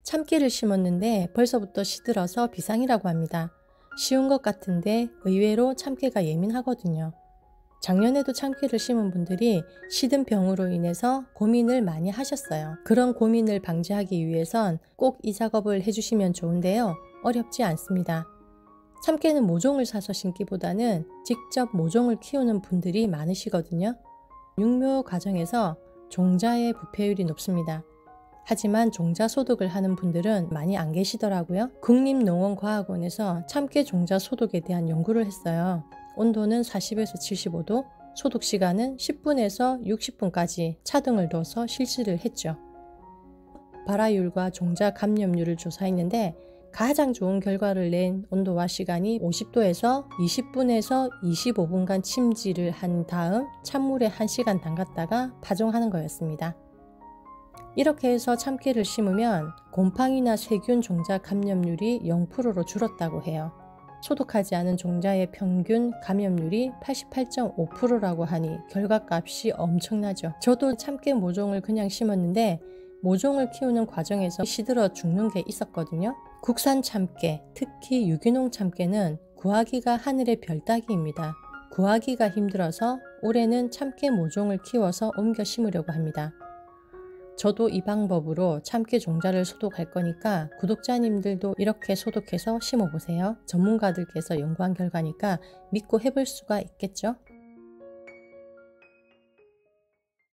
참깨를 심었는데 벌써부터 시들어서 비상이라고 합니다. 쉬운 것 같은데 의외로 참깨가 예민하거든요. 작년에도 참깨를 심은 분들이 시든 병으로 인해서 고민을 많이 하셨어요. 그런 고민을 방지하기 위해선 꼭 이 작업을 해주시면 좋은데요. 어렵지 않습니다. 참깨는 모종을 사서 심기보다는 직접 모종을 키우는 분들이 많으시거든요. 육묘 과정에서 종자의 부패율이 높습니다. 하지만 종자 소독을 하는 분들은 많이 안 계시더라고요. 국립농원과학원에서 참깨 종자 소독에 대한 연구를 했어요. 온도는 40에서 75도, 소독 시간은 10분에서 60분까지 차등을 둬서 실시를 했죠. 발화율과 종자 감염률을 조사했는데 가장 좋은 결과를 낸 온도와 시간이 50도에서 20분에서 25분간 침지를 한 다음 찬물에 1시간 담갔다가 파종하는 거였습니다. 이렇게 해서 참깨를 심으면 곰팡이나 세균 종자 감염률이 0%로 줄었다고 해요. 소독하지 않은 종자의 평균 감염률이 88.5%라고 하니 결과값이 엄청나죠. 저도 참깨 모종을 그냥 심었는데 모종을 키우는 과정에서 시들어 죽는 게 있었거든요. 국산 참깨, 특히 유기농 참깨는 구하기가 하늘의 별 따기입니다. 구하기가 힘들어서 올해는 참깨 모종을 키워서 옮겨 심으려고 합니다. 저도 이 방법으로 참깨 종자를 소독할 거니까 구독자님들도 이렇게 소독해서 심어보세요. 전문가들께서 연구한 결과니까 믿고 해볼 수가 있겠죠?